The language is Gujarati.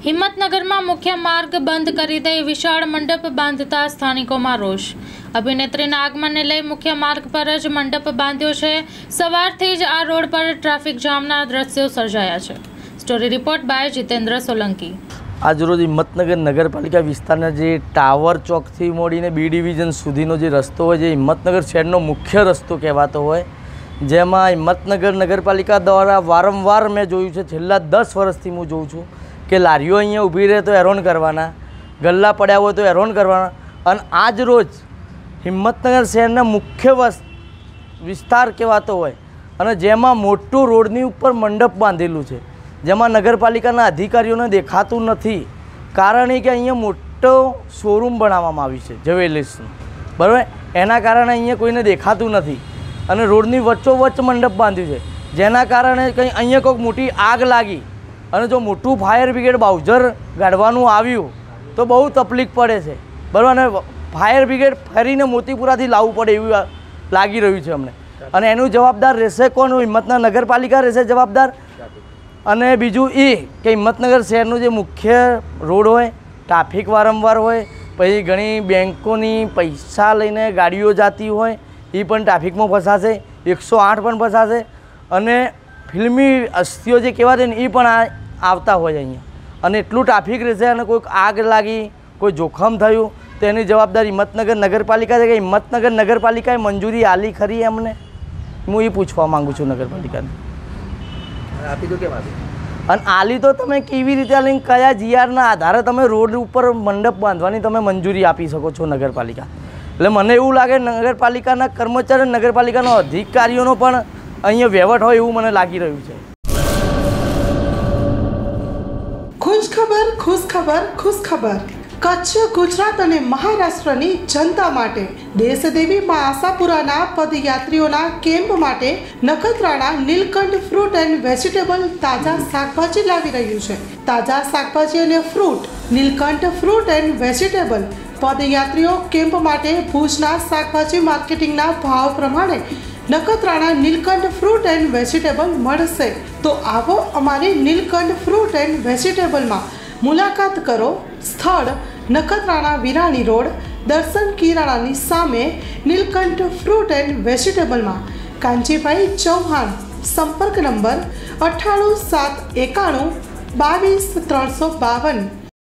હિંમતનગરમાં મુખ્ય માર્ગ બંધ કરી દઈ વિશાળ મંડપ બાંધતા સ્થાનિકોમાં રોષ। અભિનેત્રીના આગમનને લઈ મુખ્ય માર્ગ પર જ મંડપ બાંધ્યો છે। સવારથી જ આ રોડ પર ટ્રાફિક જામના દ્રશ્યો સર્જાયા છે। Story report by Jitendra Solanki. આજરોજ હિંમતનગર નગરપાલિકા વિસ્તારના જે ટાવર ચોકથી મોડીને બી ડિવિઝન સુધીનો જે રસ્તો હોય, જે હિંમતનગર શહેરનો મુખ્ય રસ્તો કહેવાતો હોય, જેમાં હિંમતનગર નગરપાલિકા દ્વારા વારંવાર મેં જોયું છે, છેલ્લા 10 વર્ષથી હું જોઉં છું કે લારીઓ અહીંયા ઊભી રહે તો હેરાન કરવાના, ગલ્લા પડ્યા હોય તો હેરાન કરવાના। અને આજ રોજ હિંમતનગર શહેરના મુખ્ય વિસ્તાર કહેવાતો હોય અને જેમાં મોટું રોડની ઉપર મંડપ બાંધેલું છે, જેમાં નગરપાલિકાના અધિકારીઓને દેખાતું નથી, કારણ કે અહીંયા મોટો શોરૂમ બનાવવામાં આવ્યું છે જ્વેલર્સનું, બરાબર। એના કારણે અહીંયા કોઈને દેખાતું નથી અને રોડની વચ્ચોવચ્ચ મંડપ બાંધ્યું છે, જેના કારણે કંઈ અહીંયા કોઈક મોટી આગ લાગી અને જો મોટું ફાયર બ્રિગેડ બાઉઝર ગાળવાનું આવ્યું તો બહુ તકલીફ પડે છે, બરાબર। અને ફાયર બ્રિગેડ ફરીને મોતીપુરાથી લાવવું પડે એવું લાગી રહ્યું છે અમને। અને એનું જવાબદાર રહેશે કોણ? હિંમતનગર નગરપાલિકા રહેશે જવાબદાર। અને બીજું એ કે હિંમતનગર શહેરનું જે મુખ્ય રોડ હોય, ટ્રાફિક વારંવાર હોય, પછી ઘણી બેંકોની પૈસા લઈને ગાડીઓ જતી હોય, એ પણ ટ્રાફિકમાં ફસાશે, 108 પણ ફસાશે, અને ફિલ્મી અસ્થિઓ જે કહેવાય ને એ પણ આવતા હોય અહીંયા, અને એટલું ટ્રાફિક રહેશે અને કોઈક આગ લાગી, કોઈ જોખમ થયું તો એની જવાબદારી હિંમતનગર નગરપાલિકા છે કે હિંમતનગર નગરપાલિકાએ મંજૂરી આલી ખરી એમને? હું એ પૂછવા માગું છું નગરપાલિકાને। આપી દો કેમ આપી? અને આલી તો તમે કેવી રીતે આલી, કયા જીઆરના આધારે તમે રોડ ઉપર મંડપ બાંધવાની તમે મંજૂરી આપી શકો છો નગરપાલિકા? એટલે મને એવું લાગે નગરપાલિકાના કર્મચારી, નગરપાલિકાના અધિકારીઓનો પણ અહીંયા વહીવટ હોય એવું મને લાગી રહ્યું છે। ખુશખબર, ખુશખબર, ખુશખબર। કચ્છ, ગુજરાત અને મહારાષ્ટ્રની જનતા માટે દેશદેવી મા આશાપુરાના પદયાત્રીઓના કેમ્પ માટે Nakhatrana Neelkanth fruit and vegetable તાજા શાકભાજી લાવી રહ્યું છે। તાજા શાકભાજી અને fruit Neelkanth fruit and vegetable પદયાત્રીઓ કેમ્પ માટે ભુજના શાકભાજી માર્કેટિંગના ભાવ પ્રમાણે Nakhatrana Neelkanth fruit and vegetable મળશે। તો આવો અમારી નીલકંઠ ફ્રૂટ એન્ડ વેજીટેબલમાં મુલાકાત કરો। સ્થળ નખત્રાણા વિરાણી રોડ, દર્શન કિરાણાની સામે નીલકંઠ ફ્રૂટ એન્ડ વેજીટેબલમાં કાંચીભાઈ ચૌહાણ। સંપર્ક નંબર 98 791 22 352।